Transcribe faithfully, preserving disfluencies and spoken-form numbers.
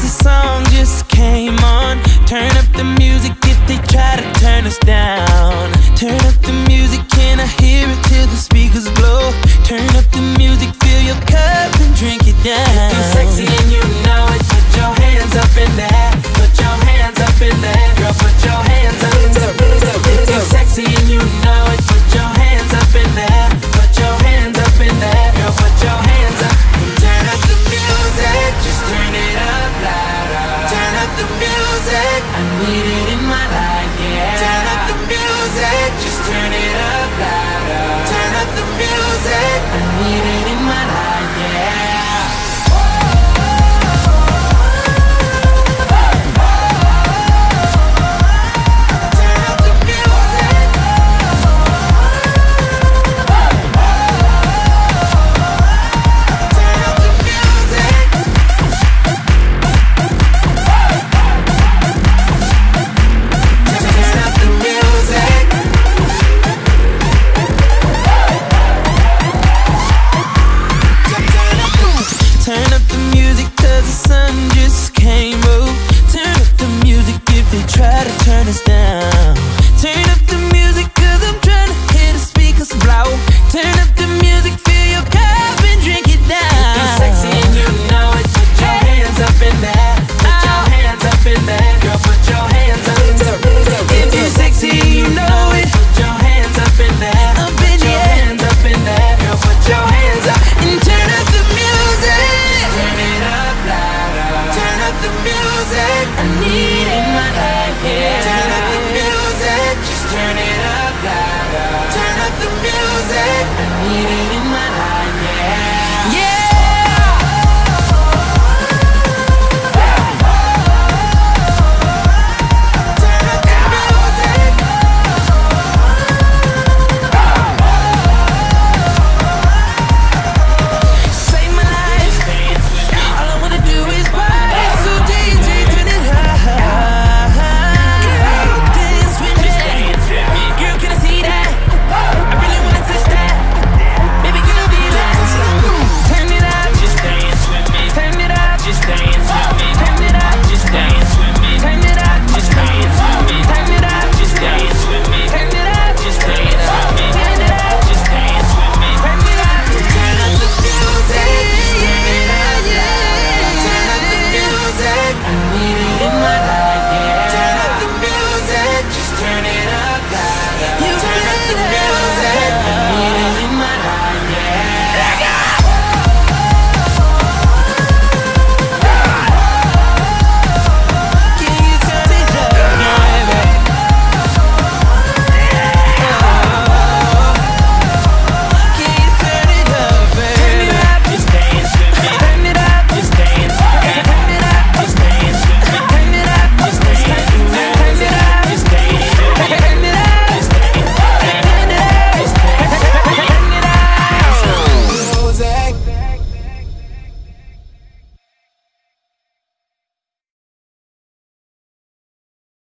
the song just came on. Turn up the music if they try to turn us down. Turn up the music, can I hear it till the speakers blow? Turn up the music, fill your cup and drink it down. If you're sexy and you know it, put your hands up in the air.